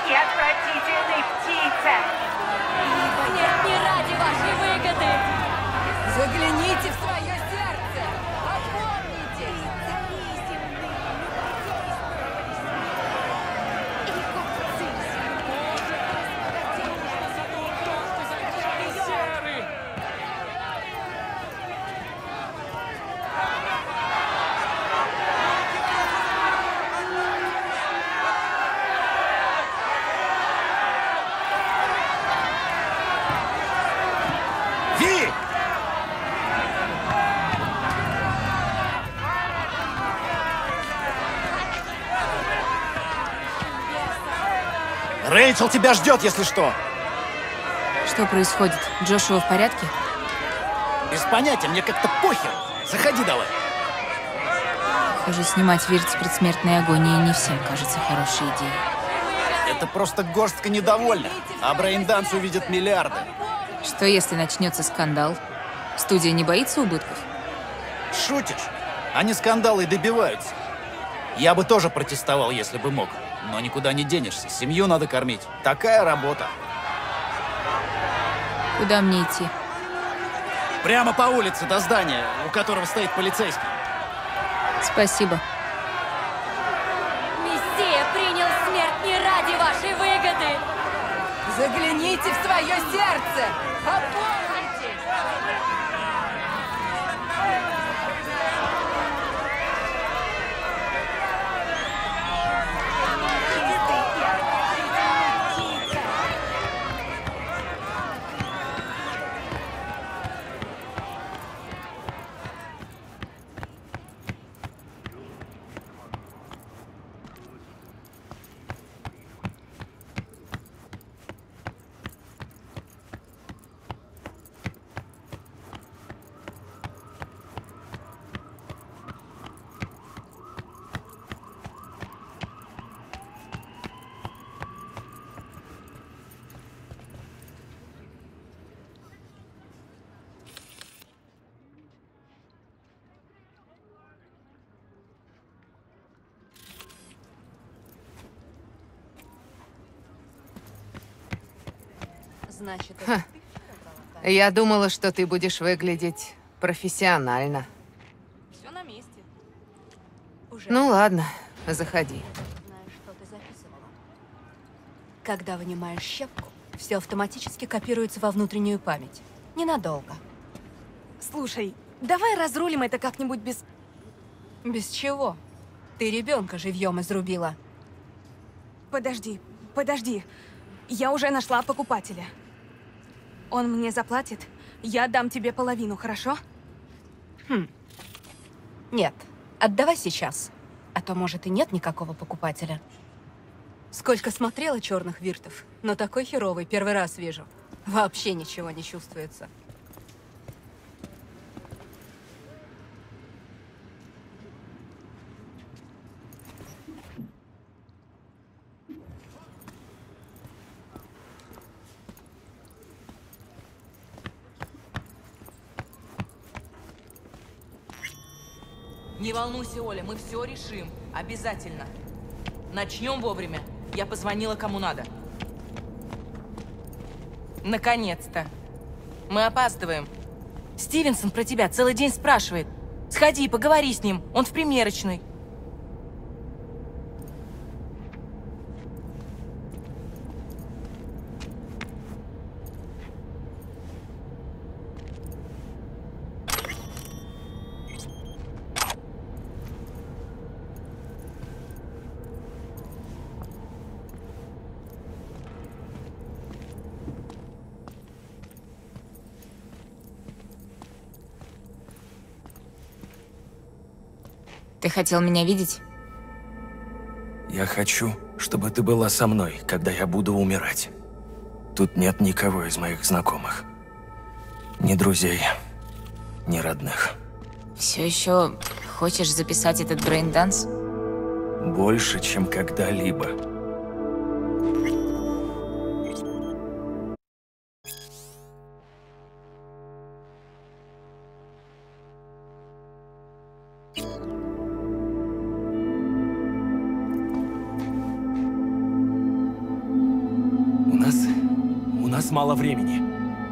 и отвратительной птице. Смерть не ради вашей выгоды. Загляните в свое сердце. Опомнитесь. Рэйчел тебя ждет, если что. Что происходит? Джошуа в порядке? Без понятия, мне как-то похер. Заходи давай. Похоже, снимать Вирт с предсмертной агонией не всем кажется хорошей идеей. Это просто горстка недовольных, а брейнданс увидят миллиарды. Что если начнется скандал? Студия не боится убытков? Шутишь? Они скандалы и добиваются. Я бы тоже протестовал, если бы мог. Но никуда не денешься. Семью надо кормить. Такая работа. Куда мне идти? Прямо по улице до здания, у которого стоит полицейский. Спасибо. Мессия принял смерть не ради вашей выгоды. Загляните в свое сердце. Опомнитесь. Значит, Я думала, что ты будешь выглядеть профессионально. все на месте. Уже Ну ладно, заходи. знаешь, что ты записывала. Когда вынимаешь щепку, все автоматически копируется во внутреннюю память. Ненадолго. Слушай, давай разрулим это как-нибудь без... Без чего? Ты ребенка живьем изрубила. Подожди, подожди. Я уже нашла покупателя. Он мне заплатит, я дам тебе половину, хорошо? Нет, отдавай сейчас. А то, может, и нет никакого покупателя. Сколько смотрела черных виртов, но такой херовый первый раз вижу. Вообще ничего не чувствуется. Не волнуйся, Оля, мы все решим. Обязательно. Начнем вовремя. Я позвонила кому надо. Наконец-то. Мы опаздываем. Стивенсон про тебя целый день спрашивает. Сходи, поговори с ним. Он в примерочной. Ты хотел меня видеть? Я хочу, чтобы ты была со мной, когда я буду умирать. Тут нет никого из моих знакомых. Ни друзей, ни родных. Все еще хочешь записать этот брейнданс? Больше, чем когда-либо. нас мало времени.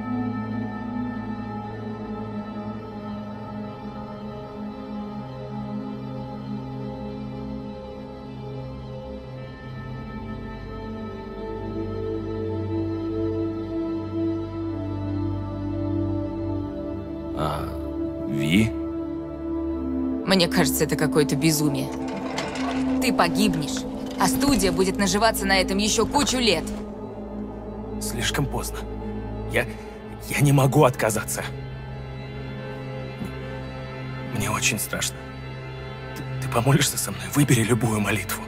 Ви? Мне кажется, это какое-то безумие. Ты погибнешь, а студия будет наживаться на этом еще кучу лет. Слишком поздно. Я не могу отказаться. Мне очень страшно. Ты помолишься со мной? Выбери любую молитву.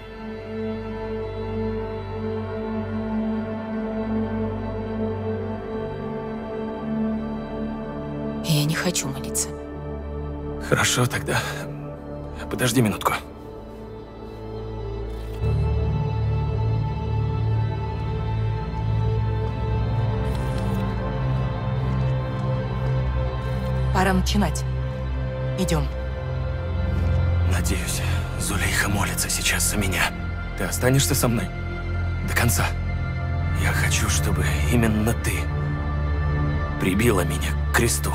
Я не хочу молиться. Хорошо, тогда подожди минутку. Пора начинать. Идем. Надеюсь, Зулейха молится сейчас за меня. Ты останешься со мной до конца. Я хочу, чтобы именно ты прибила меня к кресту.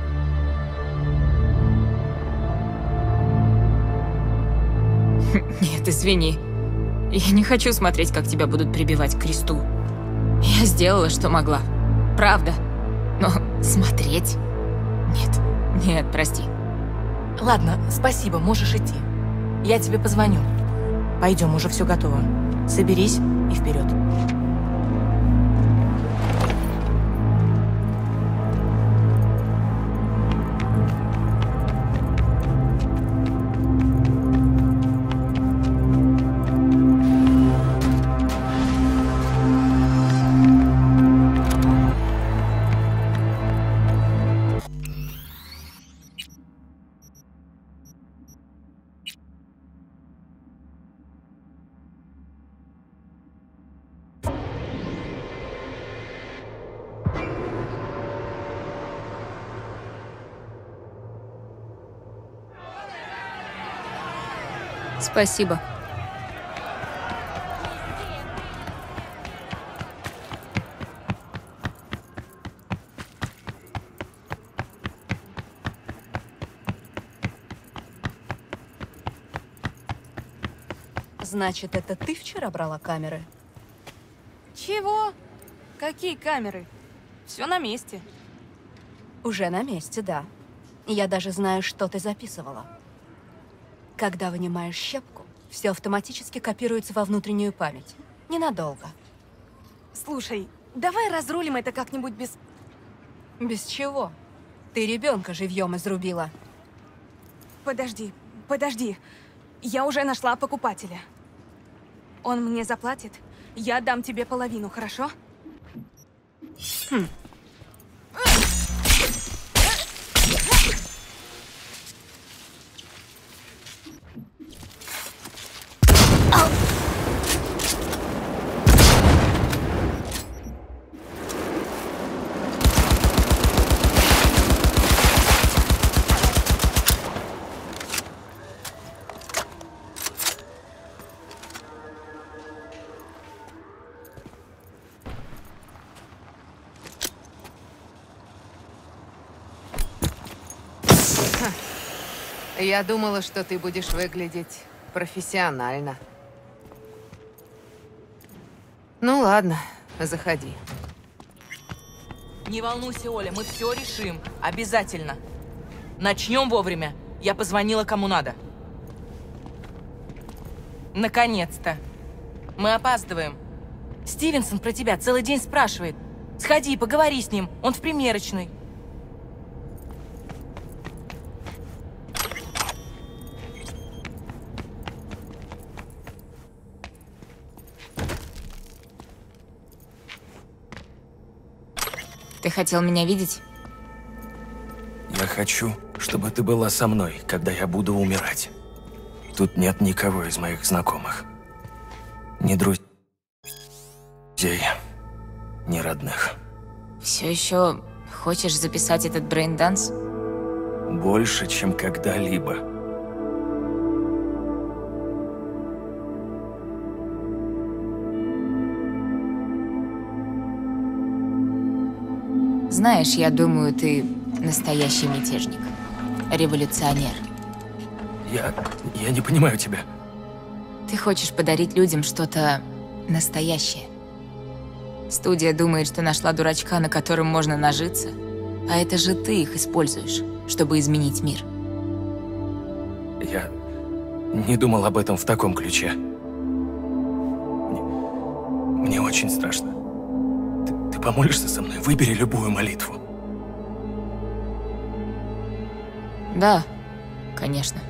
Нет, извини. Я не хочу смотреть, как тебя будут прибивать к кресту. Я сделала, что могла. Правда. Но смотреть? Нет. Нет, прости. Ладно, спасибо, можешь идти. Я тебе позвоню. Пойдем, уже все готово. Соберись и вперед. Спасибо. Значит, это ты вчера брала камеры? Чего? Какие камеры? Все на месте. Уже на месте, да. Я даже знаю, что ты записывала. Когда вынимаешь щепку, все автоматически копируется во внутреннюю память. Ненадолго. Слушай, давай разрулим это как-нибудь без... Без чего? Ты ребенка живьем изрубила. Подожди, подожди. Я уже нашла покупателя. Он мне заплатит, я дам тебе половину, хорошо? Я думала, что ты будешь выглядеть профессионально. Ну ладно, заходи. Не волнуйся, Оля, мы все решим. Обязательно. Начнем вовремя. Я позвонила кому надо. Наконец-то. Мы опаздываем. Стивенсон про тебя целый день спрашивает. Сходи, поговори с ним. Он в примерочной. Ты хотел меня видеть? Я хочу, чтобы ты была со мной, когда я буду умирать. Тут нет никого из моих знакомых. Ни друзей, ни родных. Все еще хочешь записать этот брейн-данс? Больше, чем когда-либо. Знаешь, я думаю, ты настоящий мятежник. Революционер. Я не понимаю тебя. Ты хочешь подарить людям что-то настоящее. Студия думает, что нашла дурачка, на котором можно нажиться, а это же ты их используешь, чтобы изменить мир. Я не думал об этом в таком ключе. Мне очень страшно. Ты помолишься со мной? Выбери любую молитву. Да, конечно.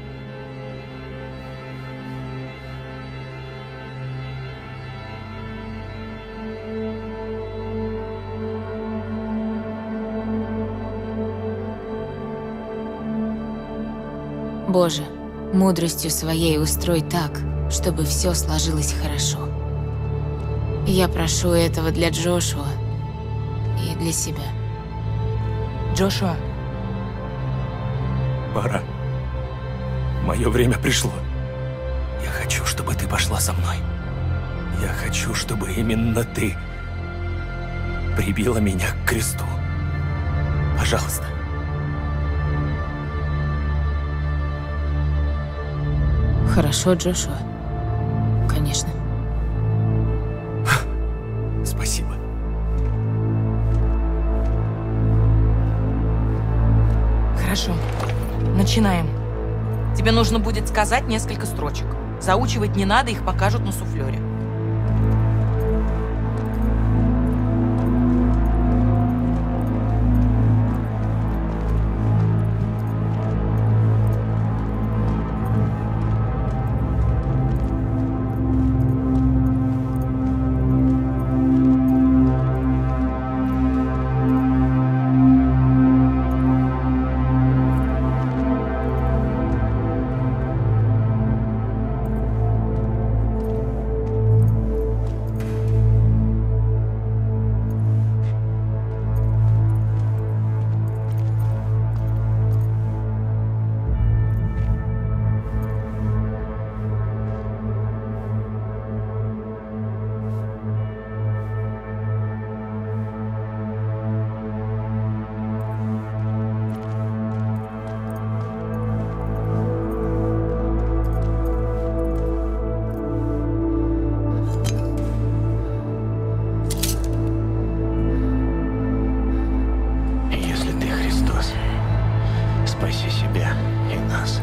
Боже, мудростью своей устрой так, чтобы все сложилось хорошо. Я прошу этого для Джошуа и для себя. Джошуа, Пора. Мое время пришло. Я хочу, чтобы ты пошла со мной. Я хочу, чтобы именно ты прибила меня к кресту. Пожалуйста. Хорошо, Джошуа. Конечно. Спасибо. хорошо. Начинаем. Тебе нужно будет сказать несколько строчек. Заучивать не надо, их покажут на суфлере. Спаси себя и нас.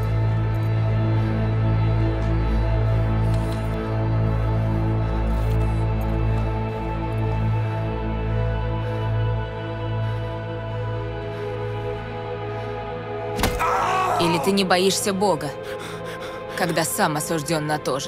Или ты не боишься Бога, когда сам осужден на то же?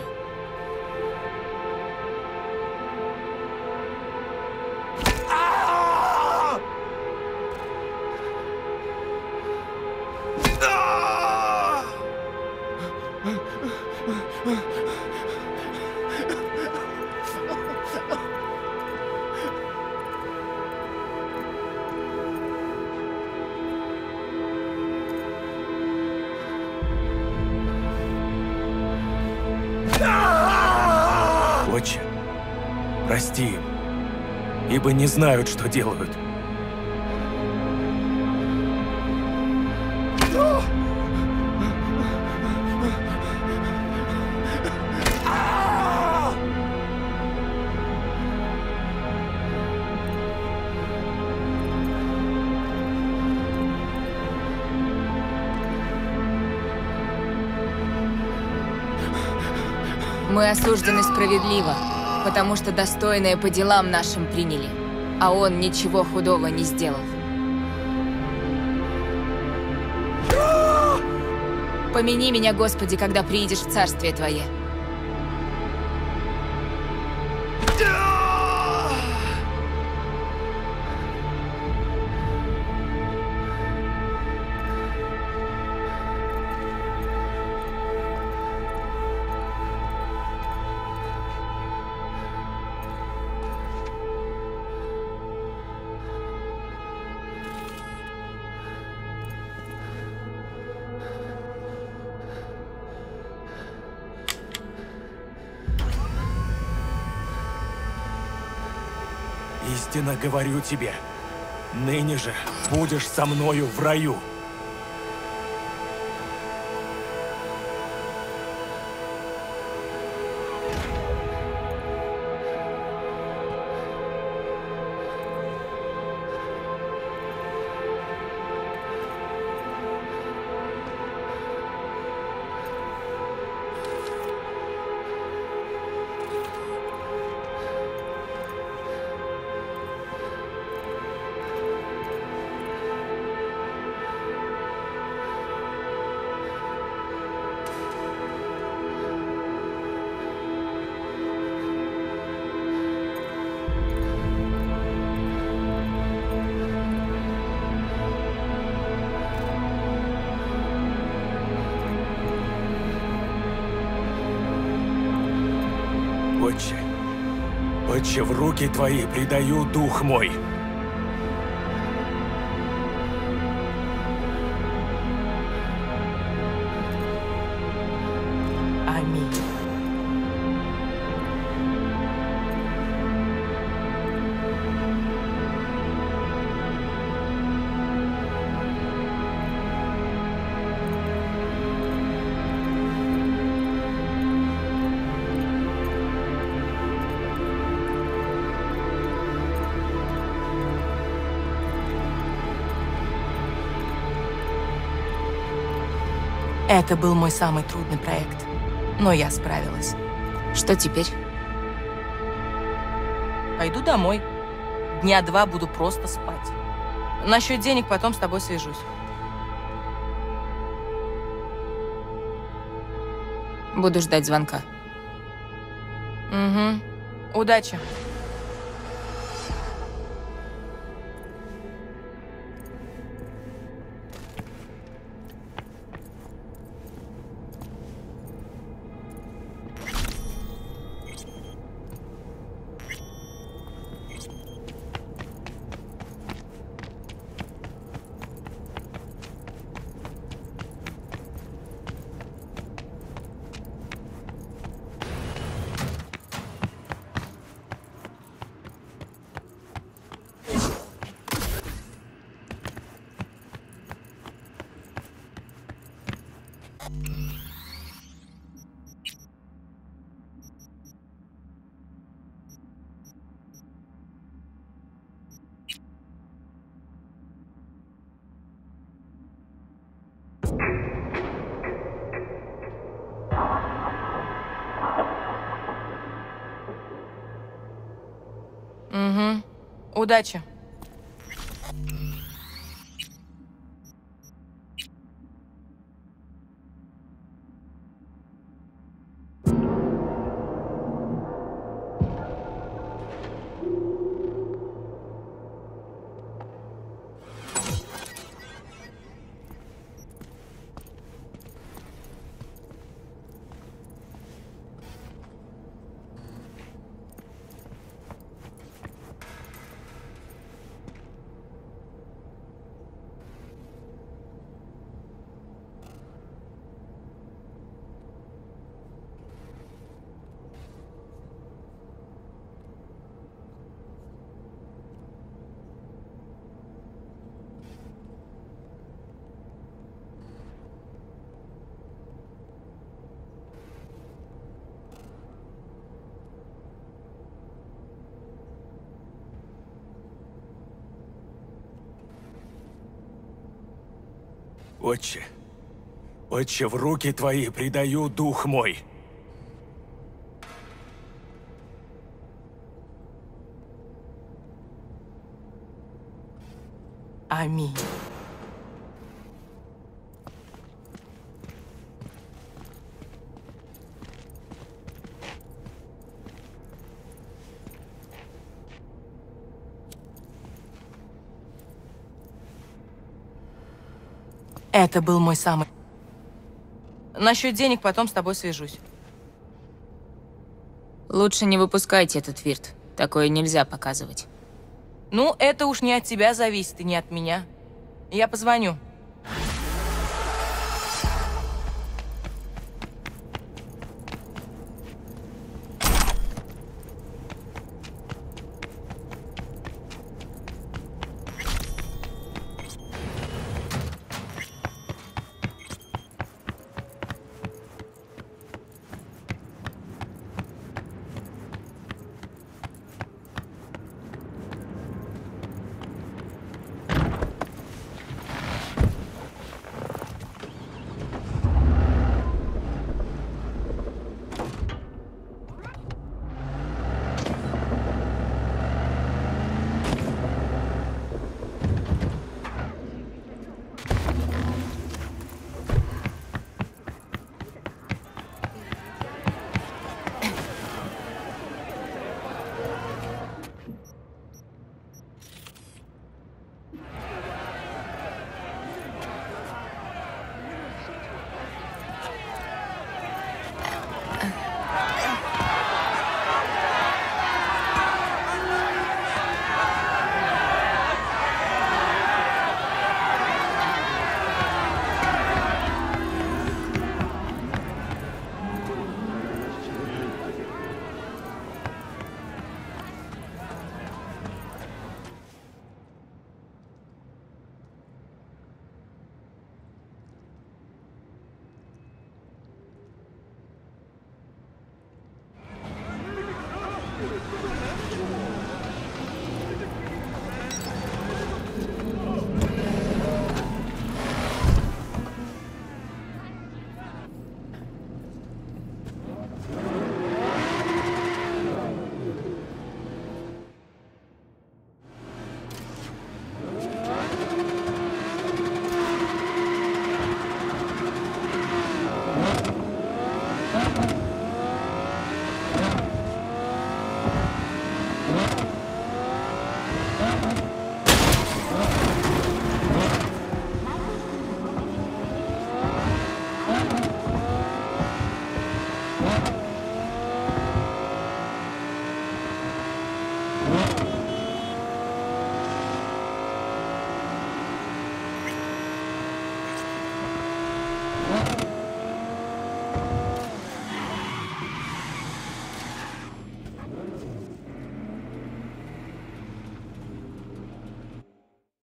Отче, прости им, ибо не знают, что делают. Мы осуждены справедливо, потому что достойное по делам нашим приняли, а он ничего худого не сделал. Помяни меня, Господи, когда приидешь в Царствие Твое. Истинно говорю тебе, Ныне же будешь со мною в раю. Отче, Отче, в руки Твои предаю дух мой. Аминь. Это был мой самый трудный проект, но я справилась. Что теперь? Пойду домой. Дня 2 буду просто спать. Насчет денег потом с тобой свяжусь. Буду ждать звонка. Угу. Удачи. Угу. Удачи. Отче, Отче, в руки Твои предаю дух мой. Аминь. Это был мой самый... Насчет денег потом с тобой свяжусь. Лучше не выпускайте этот вирт. Такое нельзя показывать. Ну, это уж не от тебя зависит и не от меня. Я позвоню.